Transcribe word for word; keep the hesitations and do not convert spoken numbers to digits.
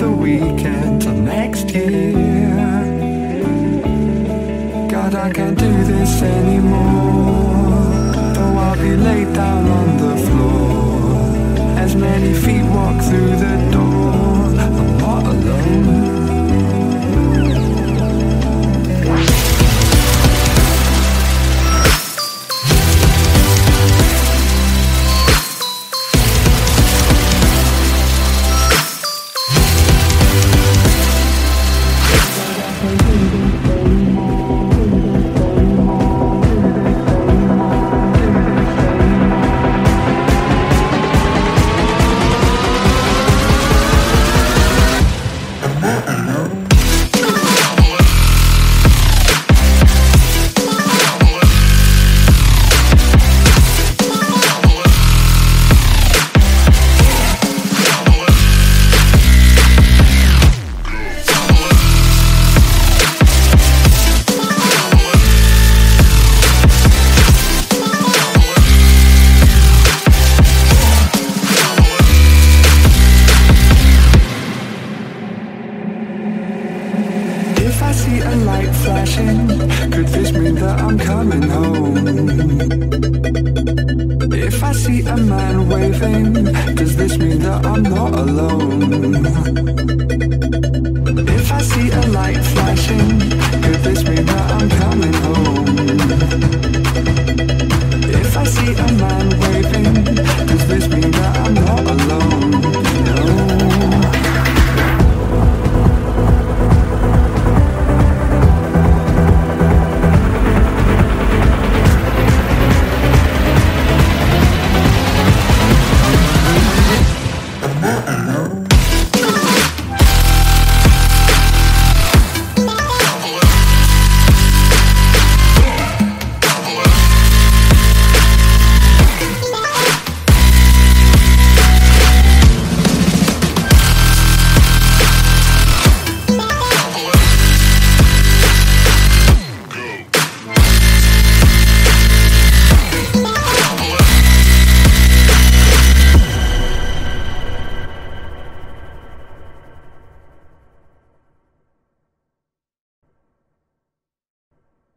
the weekend till next year. God, I can't do this anymore. Though I'll be laid down on the floor, as many feet walk through the door, I'm not alone. Could this mean that I'm coming home? If I see a man waving, does this mean that I'm not alone? If I see a light flashing, could this mean that I'm coming home? If I see a man